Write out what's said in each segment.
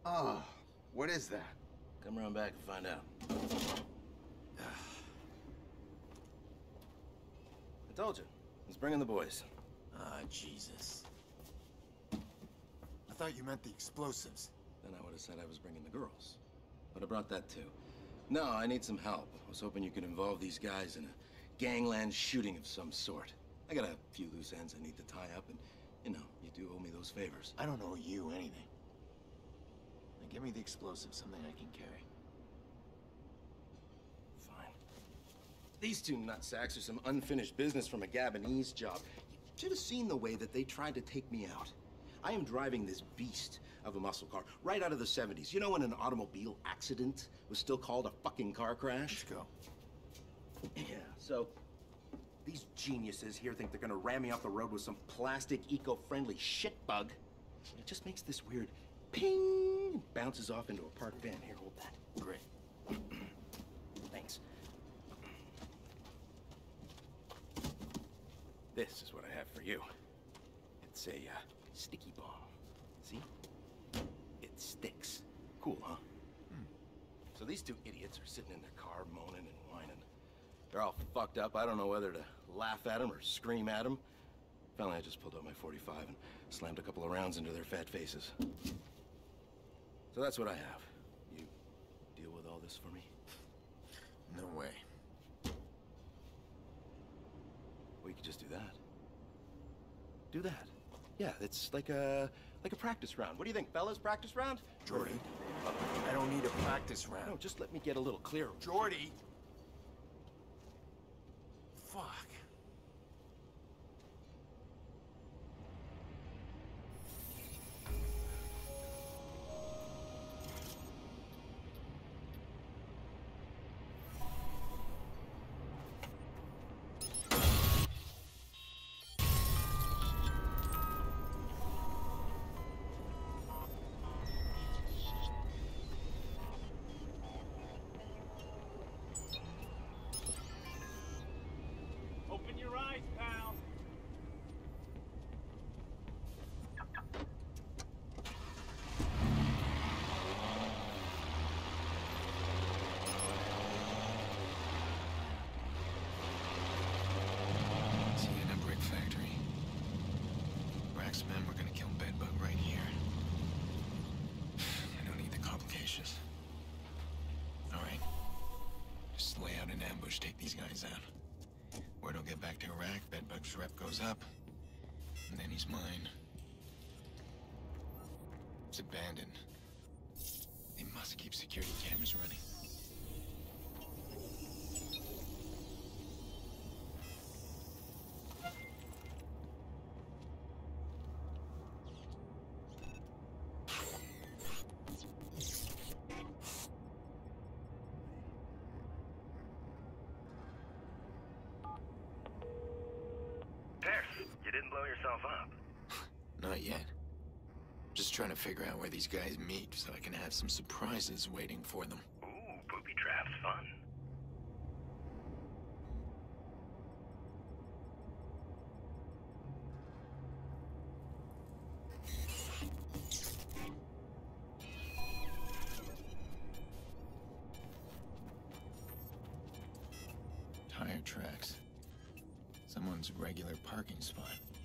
Oh, what is that? Come around back and find out. I told you. Let's bring in the boys. Ah, Jesus. I thought you meant the explosives. Then I would have said I was bringing the girls. But I brought that too. No, I need some help. I was hoping you could involve these guys in a gangland shooting of some sort. I got a few loose ends I need to tie up, and, you know, you do owe me those favors. I don't owe you anything. Now give me the explosives, something I can carry. Fine. These two nutsacks are some unfinished business from a Gabonese job. You should have seen the way that they tried to take me out. I am driving this beast of a muscle car right out of the 70s. You know when an automobile accident was still called a fucking car crash? Let's go. Yeah, so these geniuses here think they're gonna ram me off the road with some plastic, eco-friendly shitbug. It just makes this weird ping and bounces off into a parked van. Here, hold that. Great. Thanks. This is what I have for you. It's a sticky bomb. See? It sticks. Cool, huh? So these two idiots are sitting in their car moaning and whining. They're all fucked up. I don't know whether to laugh at them or scream at them. Finally, I just pulled out my .45 and slammed a couple of rounds into their fat faces. So that's what I have. You deal with all this for me? No way. Well, you could just do that. Do that. Yeah, it's like a practice round. What do you think, fellas? Practice round? Jordy, I don't need a practice round. No, just let me get a little clearer. Jordy! Fuck. Open your eyes, pal. Sienna Brick Factory. Brack's men were gonna kill Bedbug right here. I don't need the complications. Alright. Just lay out an ambush, take these guys out. Word will get back to Iraq, Bedbug's rep goes up, and then he's mine. It's abandoned. They must keep security cameras running. You didn't blow yourself up. Not yet. Just trying to figure out where these guys meet so I can have some surprises waiting for them. Ooh, booby traps fun. Tire tracks. Someone's regular parking spot.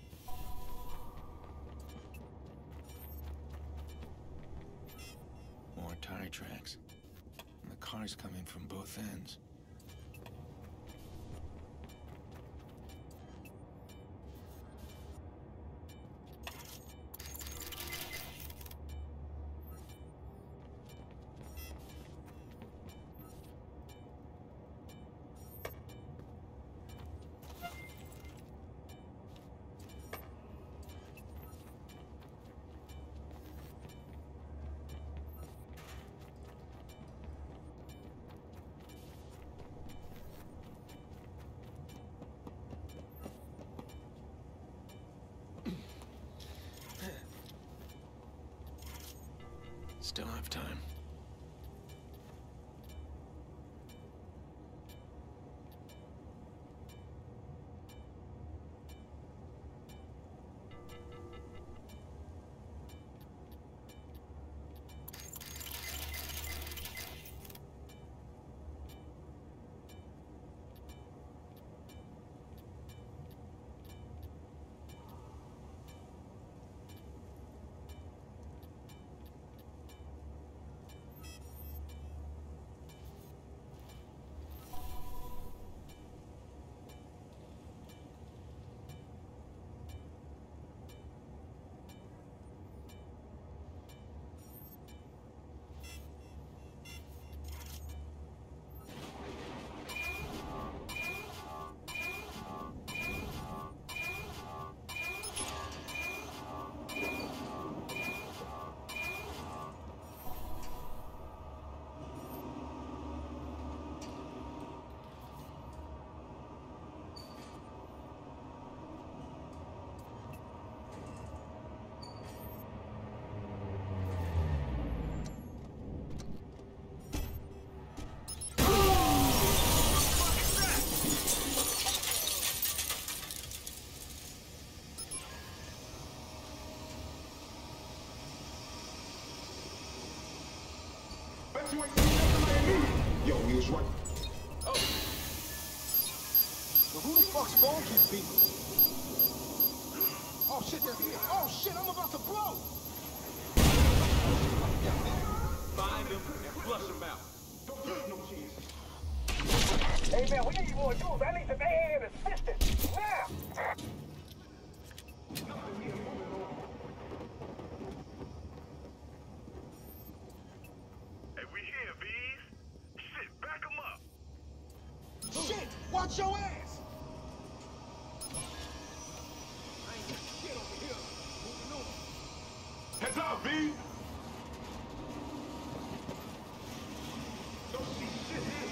More tire tracks. And the cars come in from both ends. Still have time. you ain't seen nothing like me. Yo, he was right. Oh. Now who the fuck's phone keep beeping? Oh shit, they're here. Oh shit, I'm about to blow. Find them and flush them out. Don't take no chances. Hey man, we need more dudes. I need some AA and assistance. Now! Hey, we here, V's. Shit, back them up. Shit, watch your ass. Heads up, V! Don't see shit here.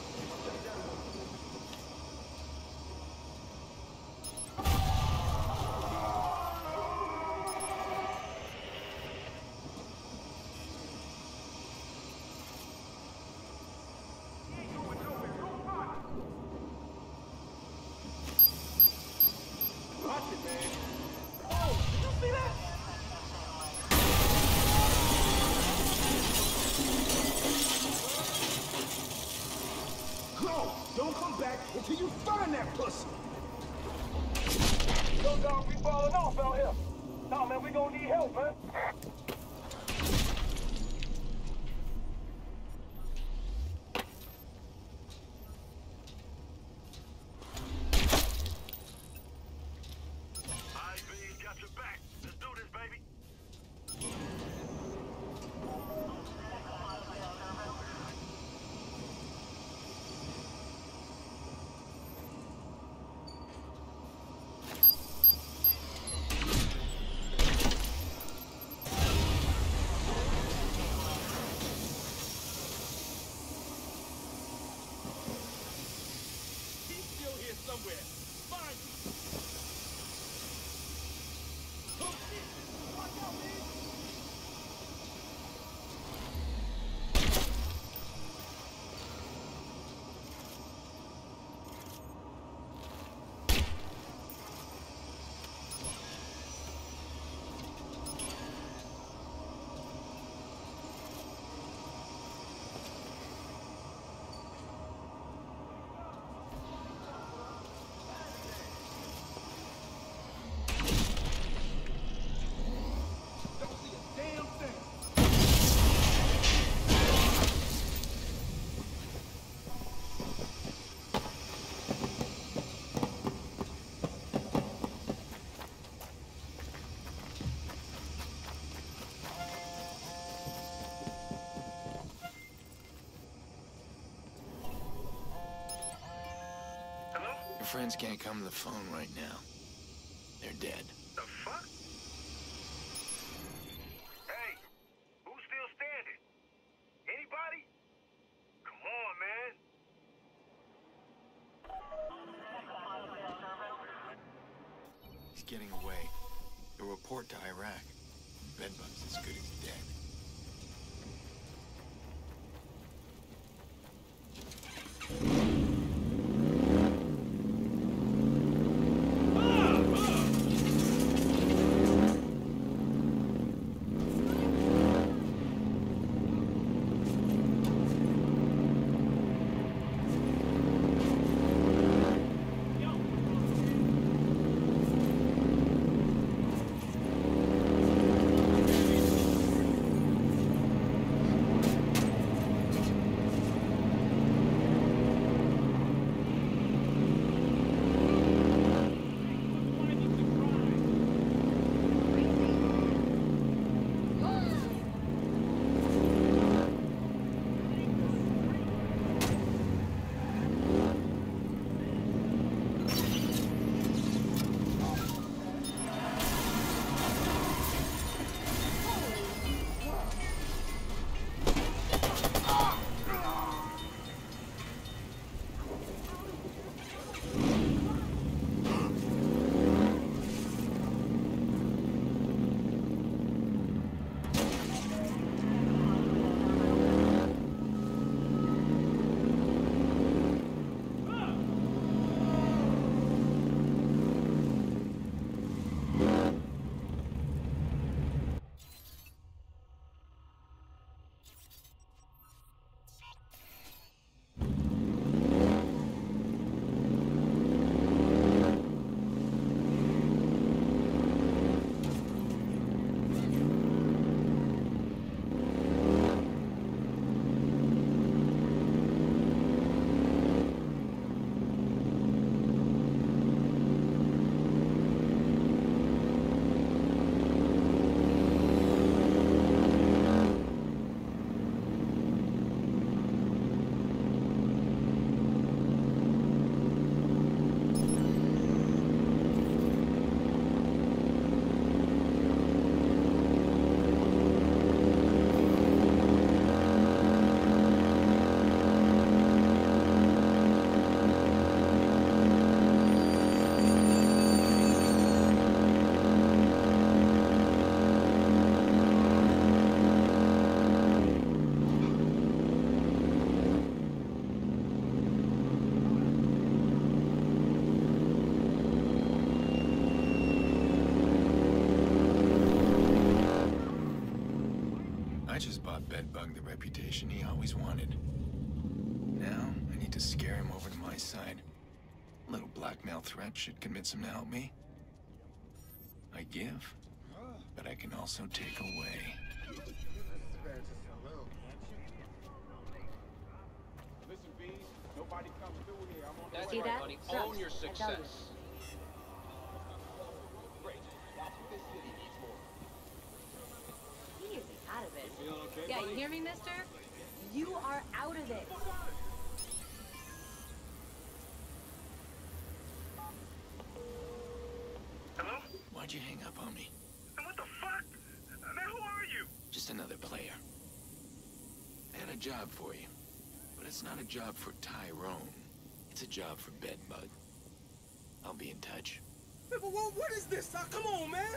Watch it, man. Oh, did you see that? Go! Don't come back until you find that pussy. Yo, dog, we falling off out here. Nah, man, we gonna need help, man. All right, V's, got your back. Let's do this, baby. He's still here somewhere. Find him. Oh, shit. Watch out, man. Don't see a damn thing. Hello? Your friends can't come to the phone right now. They're dead. The fuck? Hey, who's still standing? Anybody? Come on, man. He's getting away. A report to Iraq. Bedbug's as good as dead. I just bought Bedbug the reputation he always wanted. Now, I need to scare him over to my side. A little blackmail threat should convince him to help me. I give, but I can also take away. Listen, Bees, nobody comes through here. I'm on the That's way. right, that? honey. Trust. Own your I tell you. success. Great. That's what this city needs more. He is out of it. Feeling okay, Yeah, buddy? you hear me, mister? You are out of it. Hello? Why'd you hang up on me? And what the fuck? Man, who are you? Just another player. I had a job for you, but it's not a job for Tyrone. It's a job for Bedbug. I'll be in touch. Hey, but what is this? Come on, man.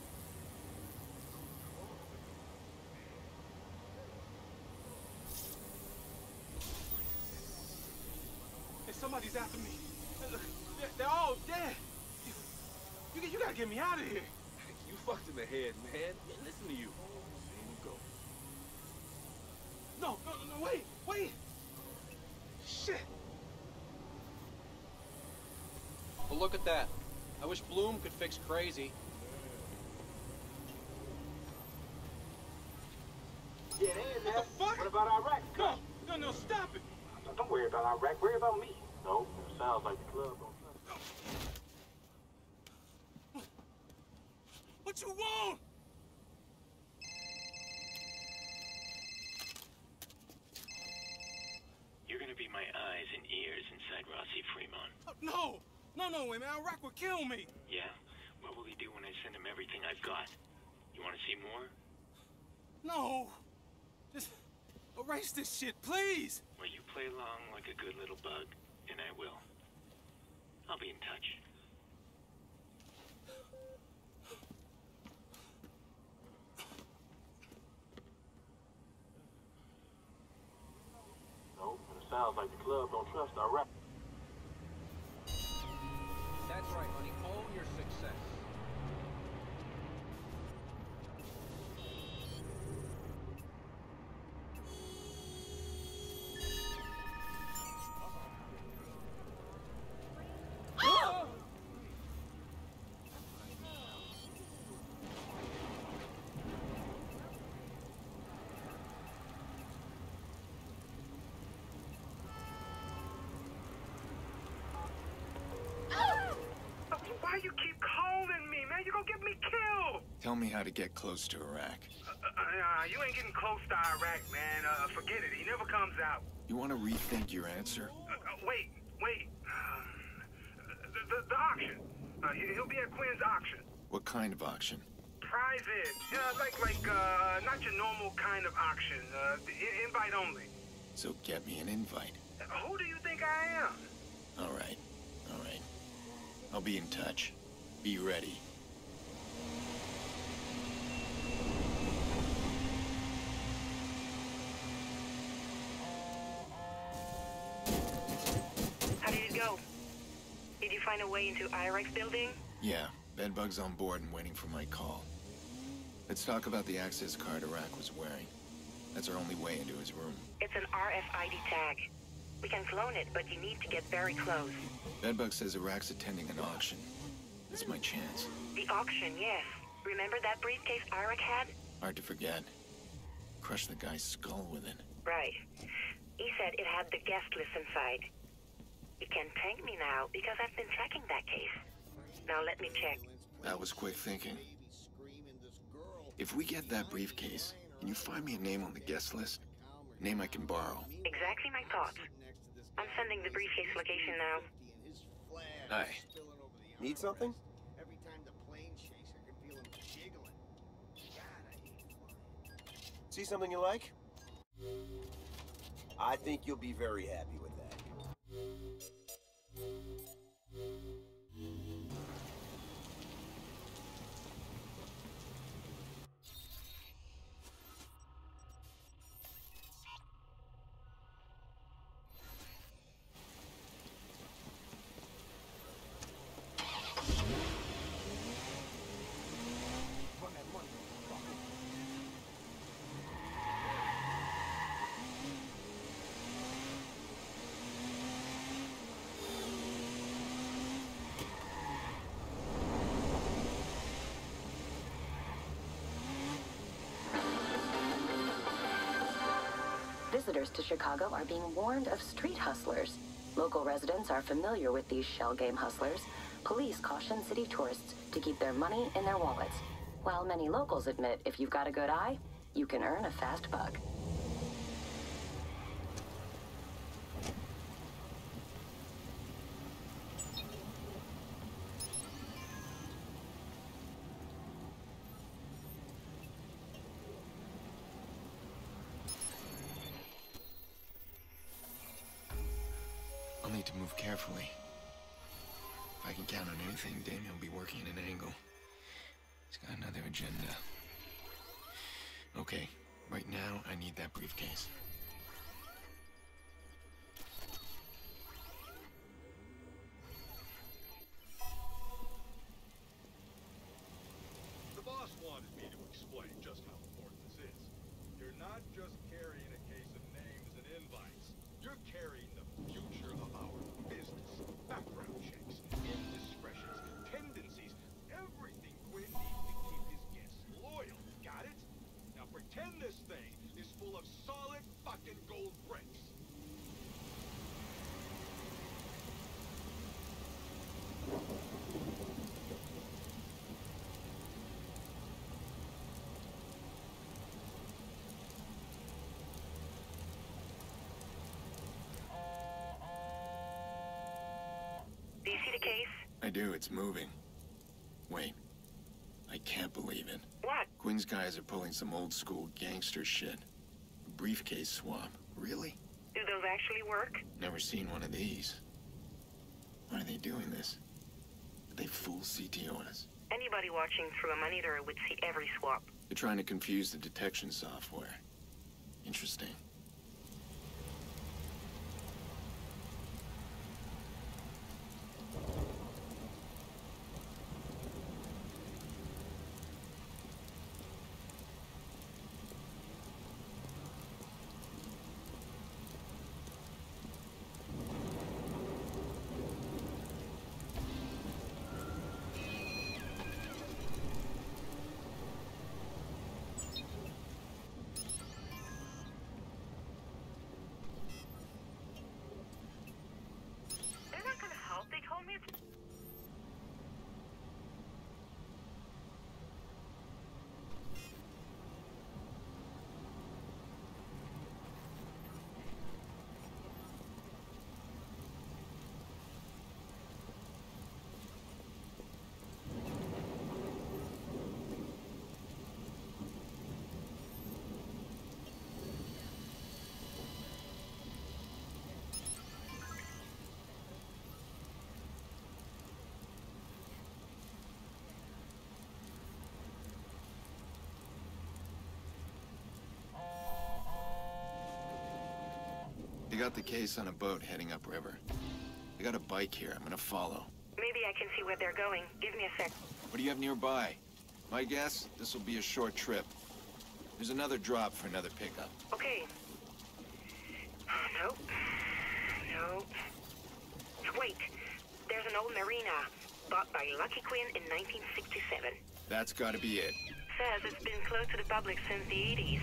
Hey, somebody's after me. Hey, look, they're all dead. You gotta get me out of here. You fucked in the head, man. Listen to you. There you go. No, wait. Shit. Well, look at that. I wish Bloom could fix crazy. Yeah, they in there. What the fuck? What about Iraq? No, stop it. Don't worry about Iraq. Worry about me. No, it sounds like the club don't trust me. What you want? You're gonna be my eyes and ears inside Rossi Fremont. No, wait, man. Iraq will kill me. Yeah? What will he do when I send him everything I've got? You wanna see more? No. Just erase this shit, please. Well, you play along like a good little bug, and I will. I'll be in touch. No, it sounds like the club don't trust Iraq. That's right, honey. Own your success. Why you keep calling me, man? You gonna get me killed. Tell me how to get close to Iraq. You ain't getting close to Iraq, man. Forget it. He never comes out. You want to rethink your answer? Wait. The auction. He'll be at Quinn's auction. What kind of auction? Private. Like not your normal kind of auction. Invite only. So get me an invite. Who do you think I am? All right. I'll be in touch. Be ready. How did it go? Did you find a way into Iraq's building? Yeah, Bedbug's on board and waiting for my call. Let's talk about the access card Iraq was wearing. That's our only way into his room. It's an RFID tag. We can clone it, but you need to get very close. Bedbug says Iraq's attending an auction. It's my chance. The auction, yes. Remember that briefcase Iraq had? Hard to forget. Crush the guy's skull with it. Right. He said it had the guest list inside. You can thank me now because I've been tracking that case. Now let me check. That was quick thinking. If we get that briefcase, can you find me a name on the guest list? A name I can borrow. Exactly my thoughts. I'm sending the briefcase location now. Hi. Need something? Every time the plane shakes, I can feel him jiggling. God, I hate flying. See something you like? I think you'll be very happy with that. Visitors to Chicago are being warned of street hustlers. Local residents are familiar with these shell game hustlers. Police caution city tourists to keep their money in their wallets. While many locals admit if you've got a good eye, you can earn a fast buck. I'll need to move carefully. If I can count on anything, Damien will be working at an angle. He's got another agenda. Okay, right now, I need that briefcase. The boss wanted me to explain just how important this is. You're not just carrying a case of names and invites. You're carrying the future of our business. Background checks, indiscretions, tendencies, everything Quinn needs to keep his guests loyal. Got it? Now pretend this thing is full of solid fucking gold bricks. Do you see the case? I do, it's moving. Wait. I can't believe it. What? Quinn's guys are pulling some old school gangster shit. A briefcase swap. Really? Do those actually work? Never seen one of these. Why are they doing this? Did they fool CTOs? Anybody watching through a monitor would see every swap. They're trying to confuse the detection software. Interesting. They're not gonna help. They told me it's... They got the case on a boat heading upriver. They got a bike here. I'm gonna follow. Maybe I can see where they're going. Give me a sec. What do you have nearby? My guess, this will be a short trip. There's another drop for another pickup. Okay. Nope. Nope. Wait. There's an old marina bought by Lucky Quinn in 1967. That's gotta be it. Says it's been closed to the public since the 80s.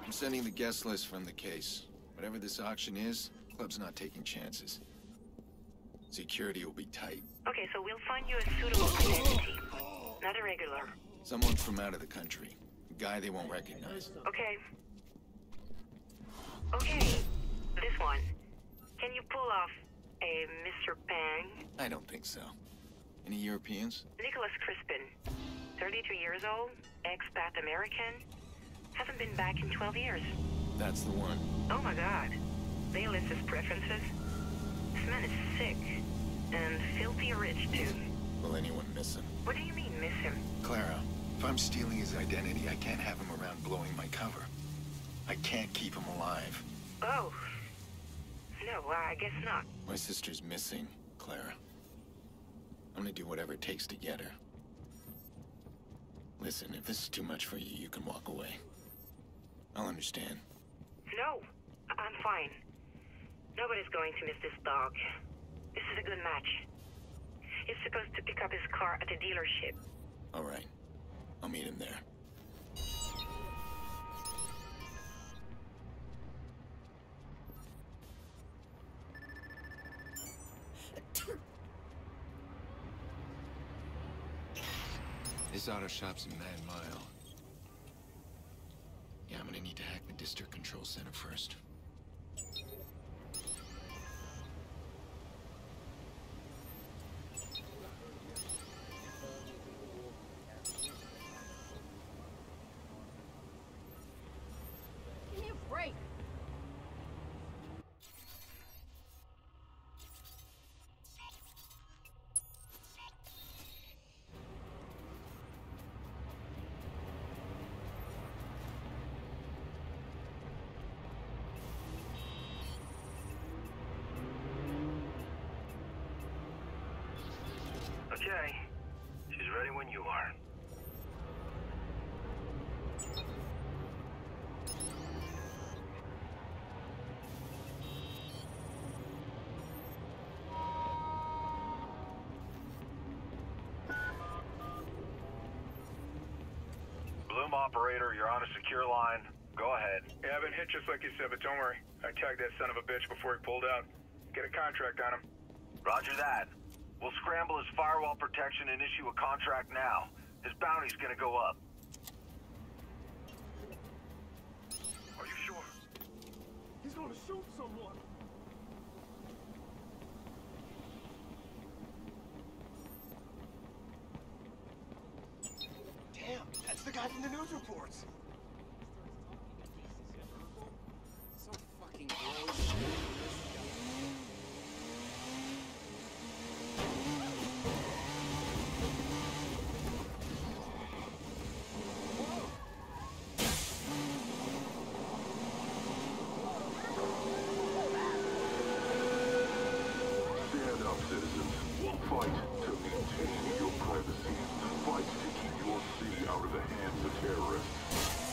I'm sending the guest list from the case. Whatever this auction is, Club's not taking chances. Security will be tight. Okay, so we'll find you a suitable identity. Not a regular. Someone from out of the country. A guy they won't recognize. Okay. Okay, this one. Can you pull off a Mr. Pang? I don't think so. Any Europeans? Nicholas Crispin. 33 years old, expat American. Hasn't been back in 12 years. That's the one. Oh my god. They list his preferences. This man is sick. And filthy rich, too. Will anyone miss him? What do you mean, miss him? Clara, if I'm stealing his identity, I can't have him around blowing my cover. I can't keep him alive. Oh. No, I guess not. My sister's missing, Clara. I'm gonna do whatever it takes to get her. Listen, if this is too much for you, you can walk away. I'll understand. No, I'm fine. Nobody's going to miss this dog. This is a good match. He's supposed to pick up his car at the dealership. All right. I'll meet him there. This auto shop's in Mad Mile. Yeah, I'm gonna need to hack the district control center first. Give me a break. Okay. She's ready when you are. Bloom operator, you're on a secure line. Go ahead. Yeah, I've been hit just like you said, but don't worry. I tagged that son of a bitch before he pulled out. Get a contract on him. Roger that. We'll scramble his firewall protection and issue a contract now. His bounty's gonna go up. Are you sure? He's gonna shoot someone. Damn, that's the guy from the news reports. So fucking gross. Stand up, citizens. Fight to maintain your privacy. Fight to keep your city out of the hands of terrorists.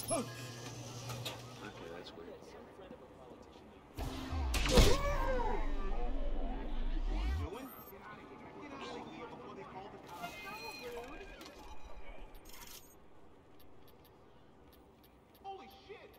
Okay, that's weird. Holy shit!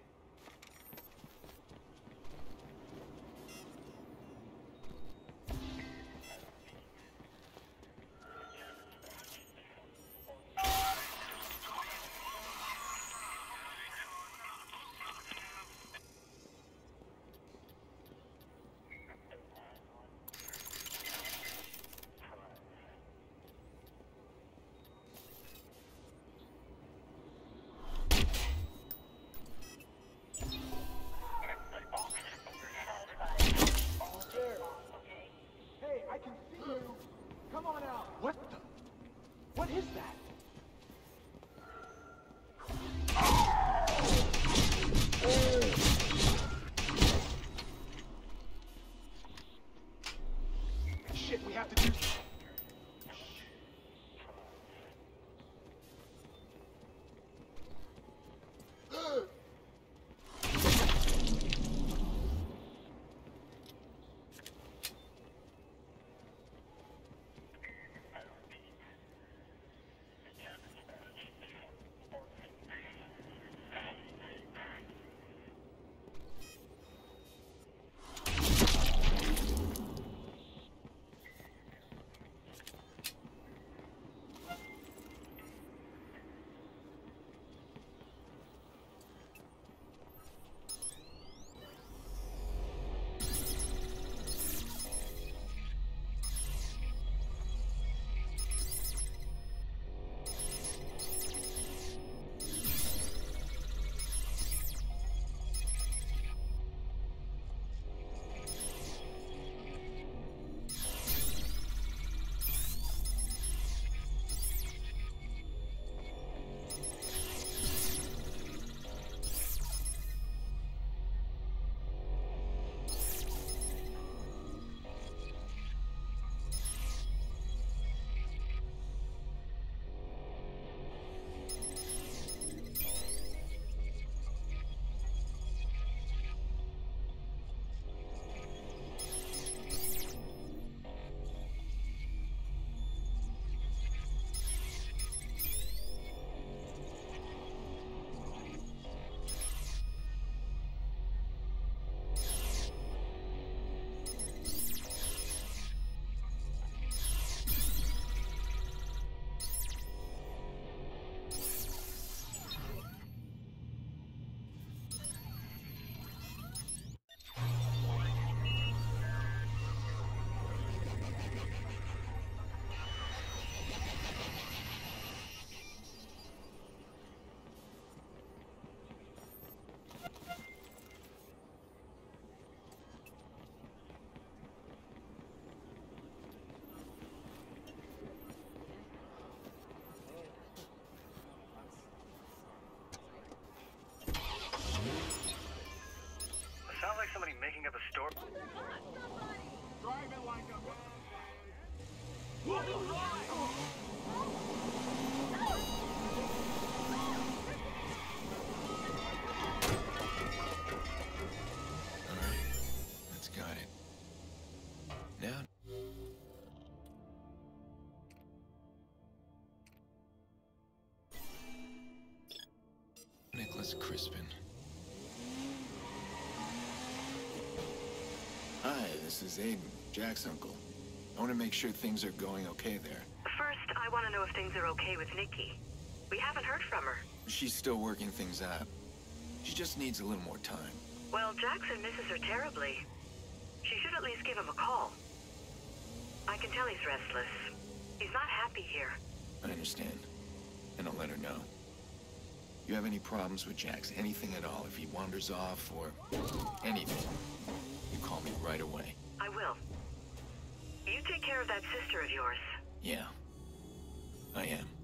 Hey, I can see you. Come on out. What the? What is that? Shit, we have to do. Sounds like somebody making up a story. Driving like a Alright, that's got it. Now... Nicholas Crispin. Hi, this is Aiden, Jack's uncle. I want to make sure things are going okay there. First, I want to know if things are okay with Nikki. We haven't heard from her. She's still working things out. She just needs a little more time. Well, Jackson misses her terribly. She should at least give him a call. I can tell he's restless. He's not happy here. I understand. And I'll let her know. You have any problems with Jax, anything at all, if he wanders off or anything, you call me right away. I will. You take care of that sister of yours. Yeah, I am.